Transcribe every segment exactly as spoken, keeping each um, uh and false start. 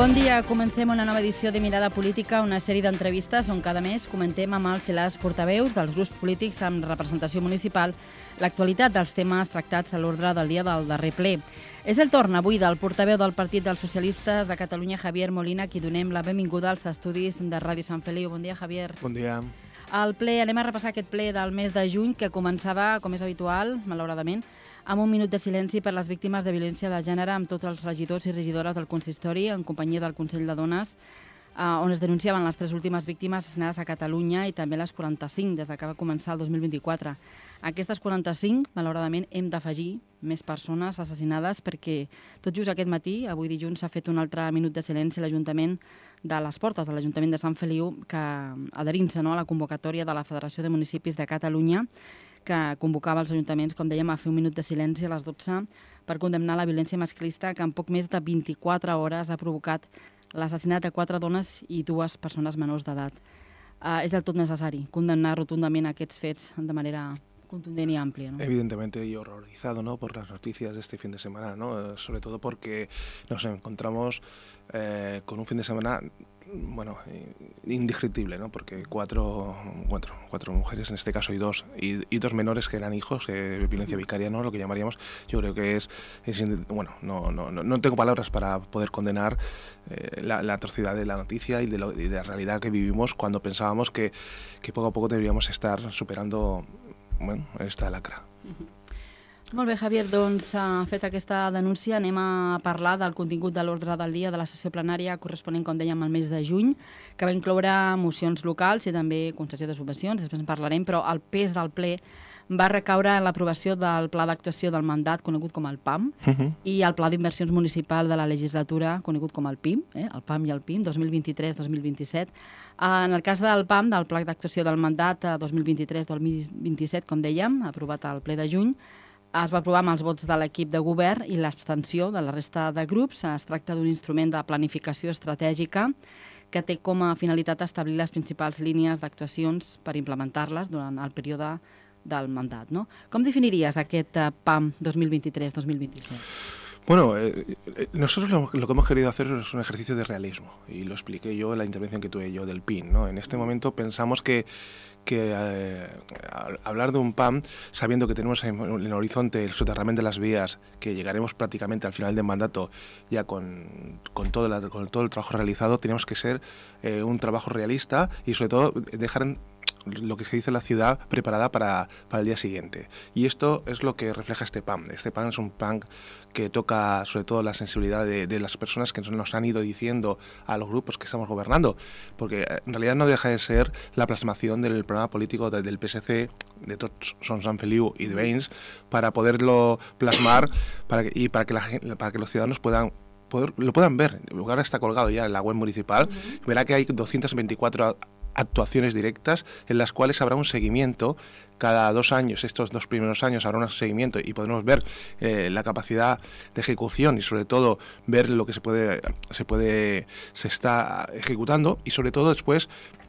Bon dia, comencem una nova edició de Mirada Política, una sèrie d'entrevistes on cada mes comentem amb els i les portaveus dels grups polítics amb representació municipal l'actualitat dels temes tractats a l'ordre del dia del darrer ple. És el torn avui del portaveu del Partit dels Socialistes de Catalunya, Javier Molina, a qui donem la benvinguda als estudis de Ràdio Sant Feliu. Bon dia, Javier. Bon dia. Al ple, anem a repassar aquest ple del mes de juny que començava, com és habitual, malauradament, amb un minut de silenci per les víctimes de violència de gènere amb tots els regidors i regidores del consistori en companyia del Consell de Dones, on es denunciaven les tres últimes víctimes assassinades a Catalunya i també les quaranta-cinc des que va començar el dos mil vint-i-quatre. Aquestes quaranta-cinc, malauradament, hem d'afegir més persones assassinades perquè tot just aquest matí, avui dilluns, s'ha fet un altre minut de silenci a l'Ajuntament de les Portes, de l'Ajuntament de Sant Feliu, que adherint-se a la convocatòria de la Federació de Municipis de Catalunya, que convocava els ajuntaments, com dèiem, a fer un minut de silenci a les dotze per condemnar la violència masclista que en poc més de vint-i-quatre hores ha provocat l'assassinat de quatre dones i dues persones menors d'edat. Uh, és del tot necessari condemnar rotundament aquests fets de manera contundent y amplia, ¿no? Evidentemente, y horrorizado, ¿no?, por las noticias de este fin de semana, ¿no? Sobre todo porque nos encontramos eh, con un fin de semana, bueno, indescriptible, ¿no? Porque cuatro, cuatro, cuatro mujeres, en este caso, y dos, y, y dos menores que eran hijos, eh, violencia vicaria, ¿no?, lo que llamaríamos, yo creo que es, es bueno, no, no, no tengo palabras para poder condenar eh, la, la atrocidad de la noticia y de, lo, y de la realidad que vivimos cuando pensábamos que, que poco a poco deberíamos estar superando, bueno, esta lacra. Uh-huh. Molt bé, Javier, doncs uh, fet aquesta denúncia anem a parlar del contingut de l'ordre del dia de la sessió plenària corresponent, com dèiem, al mes de juny, que va incloure mocions locals i també concessió de subvencions, després en parlarem, però el pes del ple va recaure en l'aprovació del Pla d'Actuació del Mandat, conegut com el P A M, uh-huh. i el Pla d'Inversions Municipal de la Legislatura, conegut com el P I M, eh? el P A M i el P I M, dos mil vint-i-tres dos mil vint-i-set. En el cas del P A M, del Pla d'Actuació del Mandat dos mil vint-i-tres dos mil vint-i-set, com dèiem, aprovat al ple de juny, es va aprovar amb els vots de l'equip de govern i l'abstenció de la resta de grups. Es tracta d'un instrument de planificació estratègica que té com a finalitat establir les principals línies d'actuacions per implementar-les durant el període del mandat, no? Com definiries aquest P A M dos mil vint-i-tres dos mil vint-i-set? Bueno, eh, nosotros lo, lo que hemos querido hacer es un ejercicio de realismo, y lo expliqué yo en la intervención que tuve yo del P I N, ¿no? En este momento pensamos que, que eh, hablar de un P A M, sabiendo que tenemos en, en el horizonte el soterramiento de las vías, que llegaremos prácticamente al final del mandato ya con, con, todo, la, con todo el trabajo realizado, tenemos que ser eh, un trabajo realista y sobre todo dejar en, lo que se dice la ciudad preparada para, para el día siguiente. Y esto es lo que refleja este P A M. Este P A M es un P A M que toca sobre todo la sensibilidad de, de las personas que nos han ido diciendo a los grupos que estamos gobernando, porque en realidad no deja de ser la plasmación del programa político de, del P S C, de Tots Som Sant Feliu y de Veïns, para poderlo plasmar para que, y para que, la, para que los ciudadanos puedan Poder, lo puedan ver. Ahora está colgado ya en la web municipal. Uh-huh. Verá que hay doscientas veinticuatro actuaciones directas en las cuales habrá un seguimiento cada dos años. Estos dos primeros años habrá un seguimiento y podremos ver eh, la capacidad de ejecución y sobre todo ver lo que se puede se puede se está ejecutando y sobre todo después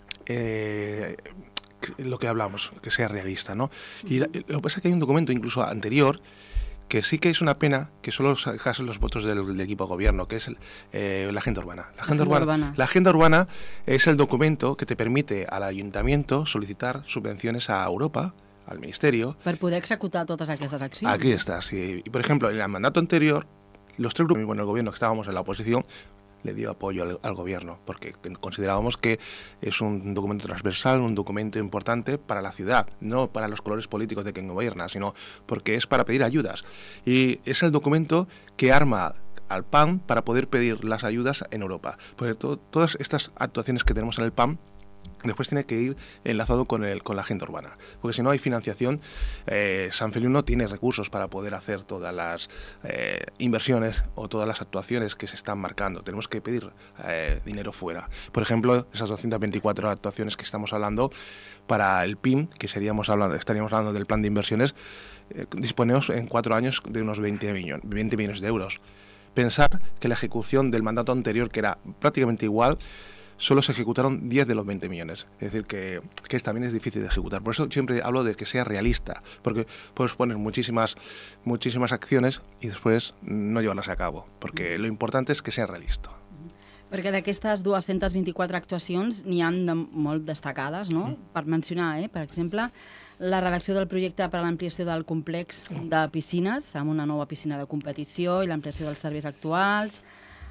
eh, lo que hablamos, que sea realista, ¿no? Y lo que pasa es que hay un documento incluso anterior que sí que es una pena que solo sacasen los votos del, del equipo de gobierno, que es el, eh, la agenda urbana. La agenda, la, agenda urbana, urbana. la agenda urbana es el documento que te permite al ayuntamiento solicitar subvenciones a Europa, al Ministerio. Per poder executar todas aquestes accions. Aquí está, sí. Y por ejemplo, en el mandato anterior, los tres grupos, bueno, el gobierno que estábamos en la oposición, le dio apoyo al, al gobierno, porque considerábamos que es un documento transversal, un documento importante para la ciudad, no para los colores políticos de quien gobierna, sino porque es para pedir ayudas. Y es el documento que arma al P A M para poder pedir las ayudas en Europa. Porque to, todas estas actuaciones que tenemos en el P A M después tiene que ir enlazado con, el, con la agenda urbana, porque si no hay financiación, eh, San Feliu no tiene recursos para poder hacer todas las eh, inversiones o todas las actuaciones que se están marcando. Tenemos que pedir eh, dinero fuera. Por ejemplo, esas doscientas veinticuatro actuaciones que estamos hablando para el P I M, que seríamos hablando, estaríamos hablando del plan de inversiones, eh, disponemos en cuatro años de unos veinte millones de euros. Pensar que la ejecución del mandato anterior, que era prácticamente igual, solo se ejecutaron diez de los veinte millones. Es decir, que, que también es difícil de ejecutar. Por eso siempre hablo de que sea realista, porque puedes poner muchísimas, muchísimas acciones y después no llevarlas a cabo, porque lo importante es que sea realista. Perquè d'aquestes dues-centes vint-i-quatre actuacions n'hi han de molt destacades, no? Mm. Per mencionar, eh? Per exemple, la redacció del projecte per a l'ampliació del complex de piscines, amb una nova piscina de competició i l'ampliació dels serveis actuals.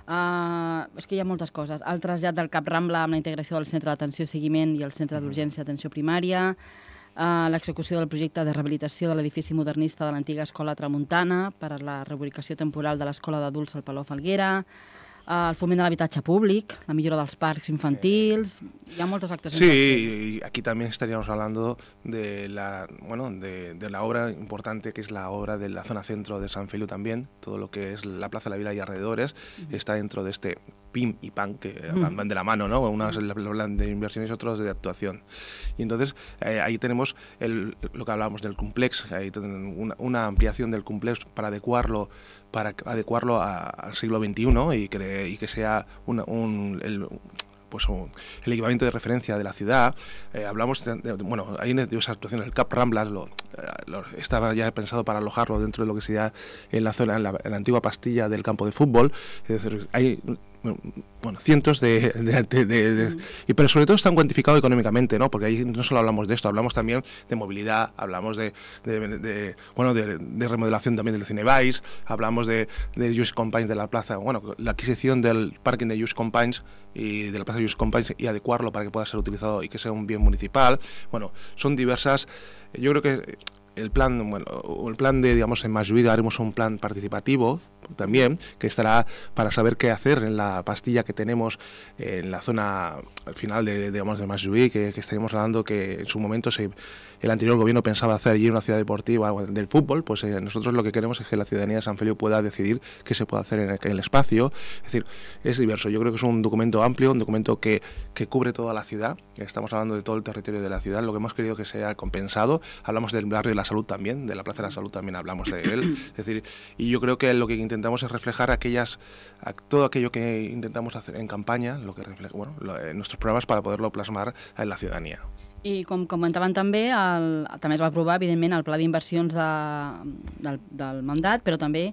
Uh, és que hi ha moltes coses. El trasllat del Cap Rambla amb la integració del centre d'atenció i seguiment i el centre d'urgència d'atenció primària, uh, l'execució del projecte de rehabilitació de l'edifici modernista de l'antiga escola Tramuntana per a la reubicació temporal de l'escola d'adults al Palau Falguera, el foment de l'habitatge públic, la millora dels parcs infantils, hi ha moltes actuacions. Sí, y aquí también estaríamos hablando de la, bueno, de, de la obra importante que es la obra de la zona centro de San Feliu también, todo lo que es la Plaza de la Vila y alrededores, uh-huh. está dentro de este P I M y P A N, que uh-huh. van de la mano, ¿no? Uno es el plan de inversiones y otros de actuación. Y entonces eh, ahí tenemos el, lo que hablábamos del complex, ahí una, una ampliación del complex para adecuarlo para adecuarlo a, al siglo veintiuno y que, y que sea una, un, el, pues un, el equipamiento de referencia de la ciudad. Eh, hablamos, de, de, bueno, hay diversas actuaciones, el Cap Ramblas lo, lo, estaba ya pensado para alojarlo dentro de lo que sería en la zona, en la, en la antigua pastilla del campo de fútbol. Es decir, hay bueno, cientos de, de, de, de, de mm. y pero sobre todo están cuantificados económicamente, ¿no? Porque ahí no solo hablamos de esto, hablamos también de movilidad, hablamos de, de, de, de bueno, de, de remodelación también del Cinebais, hablamos de, de Just Companies de la plaza, bueno, la adquisición del parking de Just Companies y de la plaza de Just Companies y adecuarlo para que pueda ser utilizado y que sea un bien municipal. Bueno, son diversas, yo creo que el plan, bueno, el plan de, digamos, en Montjuïc haremos un plan participativo también, que estará para saber qué hacer en la pastilla que tenemos en la zona al final de, digamos, de Montjuïc, que, que estaríamos hablando que en su momento se, el anterior gobierno pensaba hacer allí una ciudad deportiva del fútbol. Pues eh, nosotros lo que queremos es que la ciudadanía de San Feliu pueda decidir qué se puede hacer en el, en el espacio. Es decir, es diverso. Yo creo que es un documento amplio, un documento que, que cubre toda la ciudad. Estamos hablando de todo el territorio de la ciudad, lo que hemos querido que sea compensado. Hablamos del barrio de la salud también, de la Plaza de la Salud también hablamos de él. Es decir, y yo creo que lo que intentamos es reflejar aquellas, todo aquello que intentamos hacer en campaña, lo que refleja, bueno, lo, en nuestros programas para poderlo plasmar en la ciudadanía. I com comentaven també, el, també es va aprovar, evidentment, el pla d'inversions de, del, del mandat, però també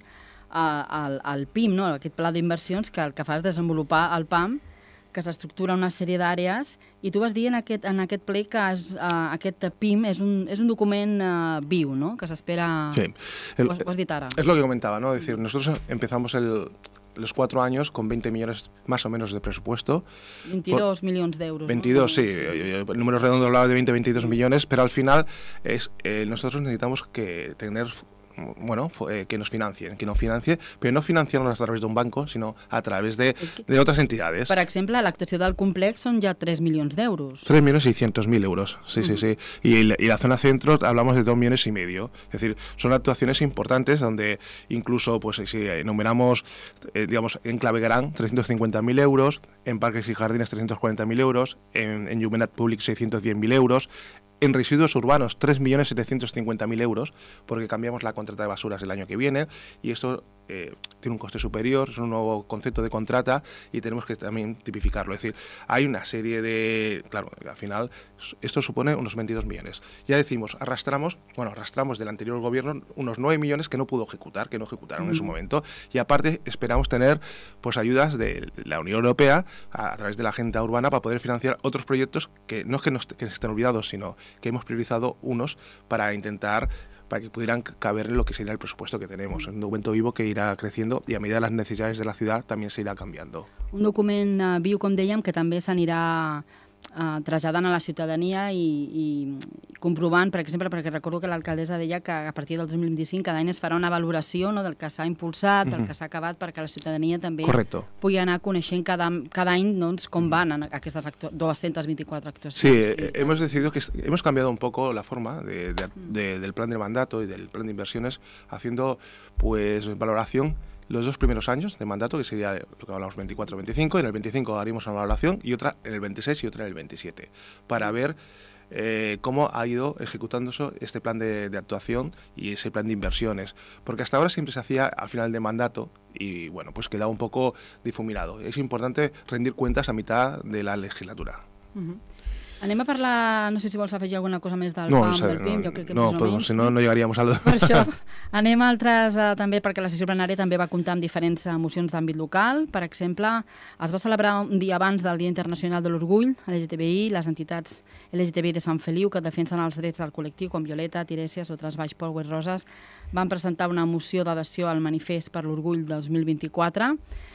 el, el P I M, no? Aquest pla d'inversions que el que fa és desenvolupar el P A M, que s'estructura una sèrie d'àrees, i tu vas dir en aquest, en aquest ple que es, uh, aquest P I M és un, és un document uh, viu, ¿no? Que s'espera... Sí. El, ho, ho has dit ara. Es lo que comentaba, ¿no? Es decir, nosotros empezamos el... los cuatro años con veinte millones más o menos de presupuesto. veintidós millones de euros. veintidós, ¿no? Sí. El número redondo hablaba de veinte, veintidós millones, pero al final es, eh, nosotros necesitamos que tener... bueno, eh, que nos financien, que nos financie, però no financiarnos a través d'un banco, sinó a través de, que, de otras entidades. Per exemple, l'actuació del complex són ja tres milions d'euros. tres millones seiscientos mil euros, sí, uh-huh. sí, sí. Y, y la zona centro hablamos de dos millones y medio. Es decir, son actuaciones importantes donde incluso, pues si enumeramos, eh, digamos, en Clavegueran trescientos cincuenta mil euros, en Parques y Jardines trescientos cuarenta mil euros, en, en Llumenat Públic seiscientos diez mil euros, en residuos urbanos, tres millones setecientos cincuenta mil euros, porque cambiamos la contrata de basuras el año que viene, y esto eh, tiene un coste superior, es un nuevo concepto de contrata, y tenemos que también tipificarlo. Es decir, hay una serie de... Claro, al final, esto supone unos veintidós millones. Ya decimos, arrastramos, bueno, arrastramos del anterior gobierno unos nueve millones que no pudo ejecutar, que no ejecutaron mm. en su momento, y aparte esperamos tener pues ayudas de la Unión Europea a, a través de la agenda urbana para poder financiar otros proyectos que no es que, nos, que estén olvidados, sino que hemos priorizado unos para intentar para que pudieran caber en lo que sería el presupuesto que tenemos. Es un documento vivo que irà creciendo y a medida de las necesidades de la ciudad también se irá cambiando. Un document uh, viu, com dèiem, que també s'anirà uh, traslladant a la ciutadania i, i comprovant, per exemple, perquè recordo que l'alcaldessa deia que a partir del dos mil vint-i-cinc cada any es farà una valoració, no, del que s'ha impulsat, del que s'ha acabat, perquè la ciutadania també Correcto. Pugui anar coneixent cada, cada any, doncs, com van en aquestes doscientas veinticuatro actuacions. Sí, eh, hemos decidido que hemos cambiado un poco la forma de, de, de, del plan de mandato y del plan de inversiones, haciendo pues valoración los dos primeros años de mandato, que sería lo que hablamos veinticuatro veinticinco, y en el veinticinco haríamos una valoración, y otra en el veintiséis y otra en el veintisiete, para ver Eh, cómo ha ido ejecutándose este plan de, de actuación y ese plan de inversiones, porque hasta ahora siempre se hacía a final de mandato y bueno, pues quedaba un poco difuminado. Es importante rendir cuentas a mitad de la legislatura. Uh-huh. Anem a parlar, no sé si vols afegir alguna cosa més del no, P A M, no sé, del P I M, no, jo crec que no, més o pues, menys. Si no, no llegaríamos a lo... Per això, anem a altres eh, també, perquè la sessió plenària també va comptar amb diferents mocions d'àmbit local. Per exemple, es va celebrar un dia abans del Dia Internacional de l'Orgull L G T B I, les entitats L G T B I de Sant Feliu, que defensen els drets del col·lectiu, com Violeta, Tiresias o Trasbaix Polwes Roses, van presentar una moció d'adhesió al manifest per l'Orgull dos mil vint-i-quatre.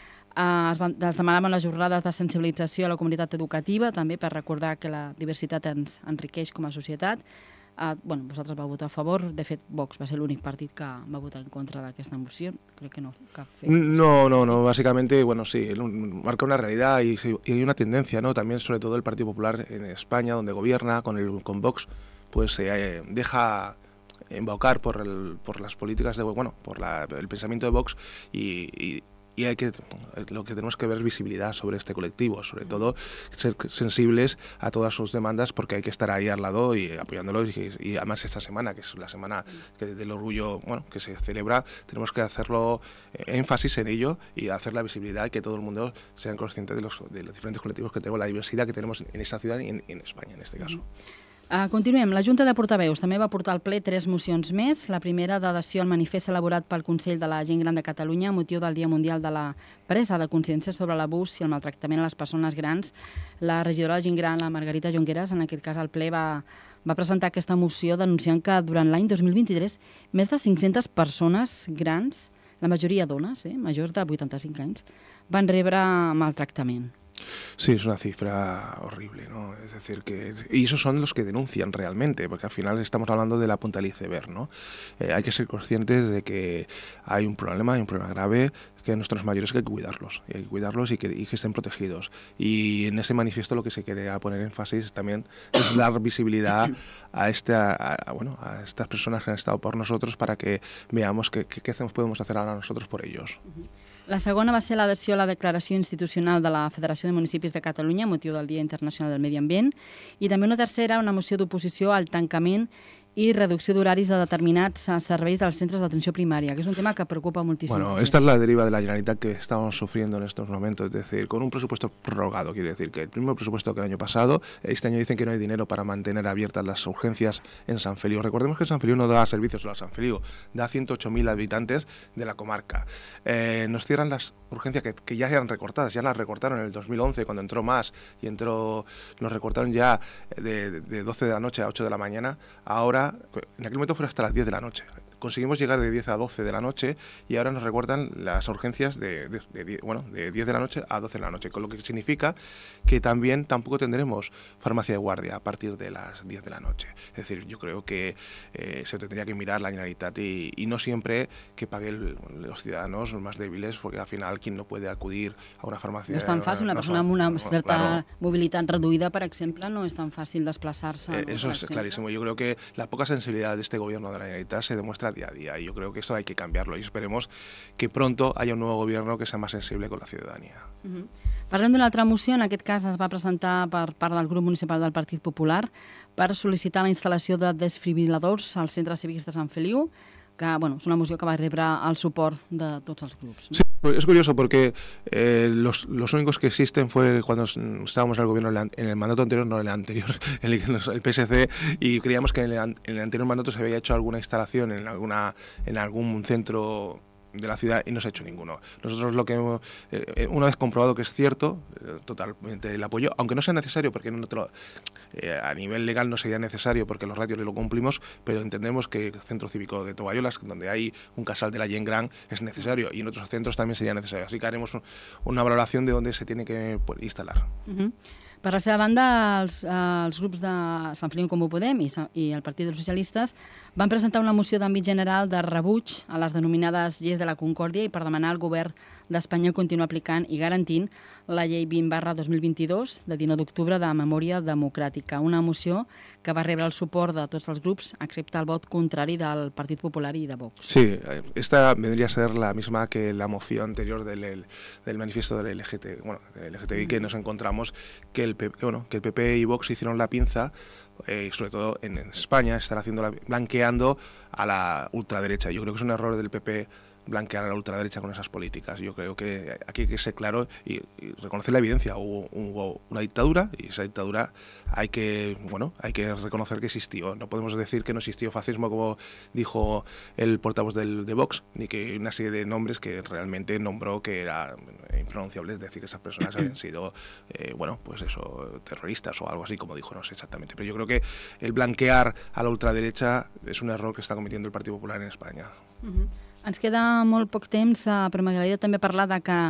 Uh, es, van, es demanaven les jornades de sensibilització a la comunitat educativa, també per recordar que la diversitat ens enriqueix com a societat. Uh, bueno, vosaltres vau votar a favor, de fet Vox va ser l'únic partit que va votar en contra d'aquesta moció, crec que no. Que fet... No, no, no, básicamente, bueno, sí, marca una realidad y, y hay una tendencia, ¿no? También sobre todo el Partido Popular en España, donde gobierna con, el, con Vox, pues se eh, deja embaucar por, el, por las políticas de, bueno, por la, el pensamiento de Vox y, y Y hay que, lo que tenemos que ver es visibilidad sobre este colectivo, sobre todo ser sensibles a todas sus demandas, porque hay que estar ahí al lado y apoyándolos. Y, y además esta semana, que es la semana que, del orgullo, bueno, que se celebra, tenemos que hacerlo, eh, énfasis en ello y hacer la visibilidad y que todo el mundo sea consciente de los, de los diferentes colectivos que tenemos, la diversidad que tenemos en esta ciudad y en, en España en este caso. Uh, continuem. La Junta de Portaveus també va portar al ple tres mocions més. La primera d'adhesió al manifest elaborat pel Consell de la Gent Gran de Catalunya a motiu del Dia Mundial de la Presa de Consciència sobre l'abús i el maltractament a les persones grans. La regidora de Gent Gran, la Margarita Jonqueras, en aquest cas al ple va, va presentar aquesta moció denunciant que durant l'any dos mil vint-i-tres més de cinc-centes persones grans, la majoria dones, eh, majors de vuitanta-cinc anys, van rebre maltractament. Sí, es una cifra horrible, ¿no? Es decir, que... Y esos son los que denuncian realmente, porque al final estamos hablando de la punta del iceberg, ¿no? Eh, hay que ser conscientes de que hay un problema, hay un problema grave, que nuestros mayores hay que cuidarlos, y hay que cuidarlos y que, y que estén protegidos. Y en ese manifiesto lo que se quería poner énfasis también es dar visibilidad a, este, a, a, bueno, a estas personas que han estado por nosotros para que veamos qué que, que podemos hacer ahora nosotros por ellos. Uh-huh. La segona va ser l'adhesió a la declaració institucional de la Federació de Municipis de Catalunya, motiu del Dia Internacional del Medi Ambient, i també una tercera, una moció d'oposició al tancament y reducción de horarios de determinats serveis dels centres d'atenció primària, que es un tema que preocupa muchísimo. Bueno, esta es la deriva de la Generalitat que estamos sufriendo en estos momentos, es decir, con un presupuesto prorrogado, quiere decir que el mismo presupuesto que el año pasado, este año dicen que no hay dinero para mantener abiertas las urgencias en San Feliu. Recordemos que San Feliu no da servicios solo a San Feliu, da ciento ocho mil habitantes de la comarca. Eh, nos cierran las urgencias que, que ya eran recortadas, ya las recortaron en el dos mil once cuando entró más y entró, nos recortaron ya de, de doce de la noche a ocho de la mañana, ahora en aquel momento fue hasta las diez de la noche. Conseguimos llegar de diez a doce de la noche y ahora nos recortan las urgencias de, de, de, bueno, de diez de la noche a doce de la noche, con lo que significa que también tampoco tendremos farmacia de guardia a partir de las diez de la noche. Es decir, yo creo que eh, se tendría que mirar la Generalitat y, y no siempre que paguen los ciudadanos los más débiles, porque al final quien no puede acudir a una farmacia... No és tan fàcil, una no persona son, amb una no, certa claro. mobilitat reduïda, per exemple, no és tan fàcil desplaçar-se. Eh, no, eso es exemple. clarísimo. Yo creo que la poca sensibilidad de este gobierno de la Generalitat se demuestra día a día y yo creo que esto hay que cambiarlo y esperemos que pronto haya un nuevo gobierno que sea más sensible con la ciudadanía. Uh-huh. Parlem d'una altra moció, en aquest cas es va presentar per part del grup municipal del Partit Popular per sol·licitar la instal·lació de desfibriladors als centres cívics de Sant Feliu, que bueno, és una moció que va rebre el suport de tots els grups. No? Sí, es curioso porque eh, los, los únicos que existen fue cuando estábamos en el gobierno en el mandato anterior, no en el anterior, el, el P S C, y creíamos que en el, en el anterior mandato se había hecho alguna instalación en, alguna, en algún centro de la ciudad y no se ha hecho ninguno. Nosotros lo que hemos, eh, una vez comprobado que es cierto, eh, totalmente el apoyo, aunque no sea necesario, porque en otro, eh, a nivel legal no sería necesario porque los ratios lo cumplimos, pero entendemos que el centro cívico de Toballolas, donde hay un casal de la Gent Gran, es necesario y en otros centros también sería necesario. Así que haremos un, una valoración de dónde se tiene que pues, instalar. Uh-huh. Per la seva banda, els, els grups de Sant Feliu en Comú Podem i, i el Partit dels Socialistes van presentar una moció d'àmbit general de rebuig a les denominades lleis de la Concòrdia i per demanar al govern d'Espanya continuar aplicant i garantint la llei vint barra dos mil vint-i-dos de dinou d'octubre de Memòria Democràtica, una moció que va rebre el suport de tots els grups, excepte el vot contrari del Partit Popular i de Vox. Sí, esta vendría a ser la misma que la moción anterior del, del manifiesto del L G T B I, bueno, del L G T B I, que nos encontramos que el, bueno, que el P P y Vox hicieron la pinza, eh, sobre todo en, en España, están haciendo la, blanqueando a la ultraderecha. Yo creo que es un error del P P blanquear a la ultraderecha con esas políticas. Yo creo que aquí hay que ser claro y, y reconocer la evidencia. Hubo, hubo una dictadura y esa dictadura hay que, bueno, hay que reconocer que existió. No podemos decir que no existió fascismo como dijo el portavoz del, de Vox, ni que una serie de nombres que realmente nombró que era impronunciable, es decir, que esas personas habían sido, eh, bueno, pues eso, terroristas o algo así, como dijo, no sé exactamente. Pero yo creo que el blanquear a la ultraderecha es un error que está cometiendo el Partido Popular en España. Uh-huh. Ens queda molt poc temps, però m'agradaria també parlar de que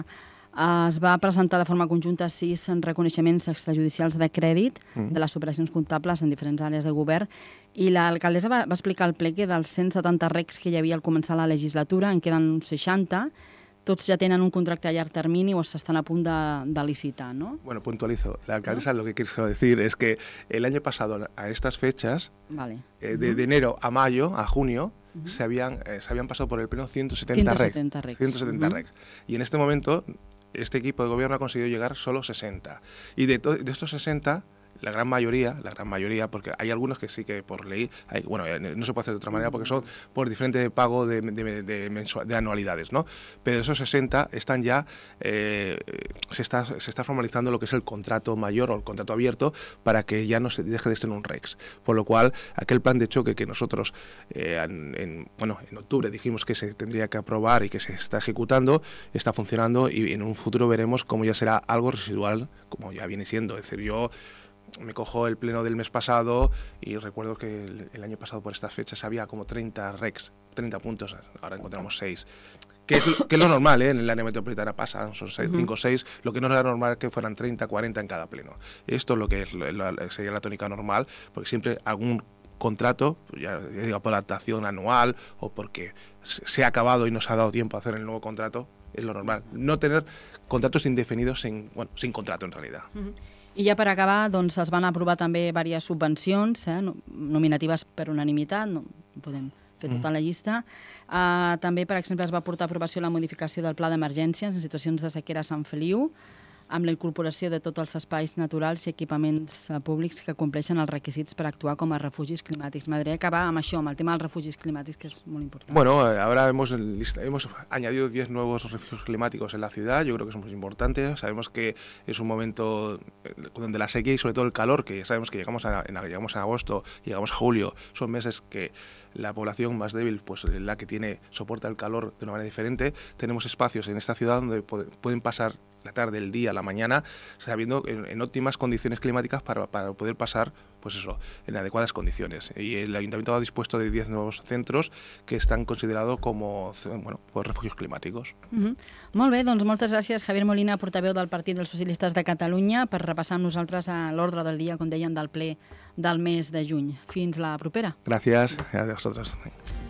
es va presentar de forma conjunta sis reconeixements extrajudicials de crèdit mm. de les operacions comptables en diferents àrees de govern i l'alcaldessa va, va explicar al ple que dels cent setanta recs que hi havia al començar la legislatura en queden uns seixanta. Todos ya tienen un contrato a llarg termini o se están a punto de, de licitar, ¿no? Bueno, puntualizo. La alcaldesa ¿no? lo que quiso decir es que el año pasado, a estas fechas, vale. eh, de, uh-huh. de enero a mayo, a junio, uh-huh. se, habían, eh, se habían pasado por el pleno ciento setenta recs. ciento setenta recs. Y en este momento, este equipo de gobierno ha conseguido llegar solo sesenta. Y de, de estos sesenta... la gran mayoría, la gran mayoría, porque hay algunos que sí que por ley, hay, bueno, no se puede hacer de otra manera porque son por diferente pago de, de, de, mensual, de anualidades, ¿no? Pero esos sesenta están ya, eh, se, está, se está formalizando lo que es el contrato mayor o el contrato abierto para que ya no se deje de ser un recs. Por lo cual, aquel plan de choque que nosotros, eh, en, en, bueno, en octubre dijimos que se tendría que aprobar y que se está ejecutando, está funcionando y en un futuro veremos cómo ya será algo residual, como ya viene siendo. Es decir, yo me cojo el pleno del mes pasado y recuerdo que el, el año pasado por estas fechas había como treinta recs, treinta puntos, ahora encontramos seis. Que es, que es lo normal, ¿eh? En el área metropolitana pasa, son cinco o seis, lo que no era normal que fueran treinta, cuarenta en cada pleno. Esto es lo que es, la, sería la tónica normal, porque siempre algún contrato, ya digo, por adaptación anual o porque se ha acabado y no se ha dado tiempo a hacer el nuevo contrato, es lo normal. No tener contratos indefinidos sin, bueno, sin contrato en realidad. Uh-huh. I ja per acabar, doncs, es van aprovar també diverses subvencions eh, nominatives per unanimitat, no podem fer tota la llista. Uh, també, per exemple, es va portar a aprovació la modificació del pla d'emergències en situacions de sequera a Sant Feliu, amb la incorporació de tots els espais naturals i equipaments uh, públics que compleixen els requisits per actuar com a refugis climàtics. M'agradaria acabar amb això, amb el tema dels refugis climàtics, que es molt important. Bueno, ahora hemos, hemos añadido diez nuevos refugios climáticos en la ciudad, yo creo que es muy importante. Sabemos que es un momento donde la sequía y sobre todo el calor, que sabemos que llegamos, a, en, llegamos en agosto, llegamos a julio, son meses que la población más débil, pues la que tiene soporta el calor de una manera diferente. Tenemos espacios en esta ciudad donde pueden pasar la tarde, el día, la mañana, sabiendo en, en óptimas condiciones climáticas para, para poder pasar, pues eso, en adecuadas condiciones. Y el Ayuntamiento ha dispuesto de diez nuevos centros que están considerados como, bueno, pues refugios climáticos. Uh-huh. Molt bé, doncs moltes gràcies, Javier Molina, portaveu del Partit dels Socialistes de Catalunya, per repassar amb nosaltres a l'ordre del dia, com deien, del ple del mes de juny. Fins la propera. Gràcies, a vosaltres.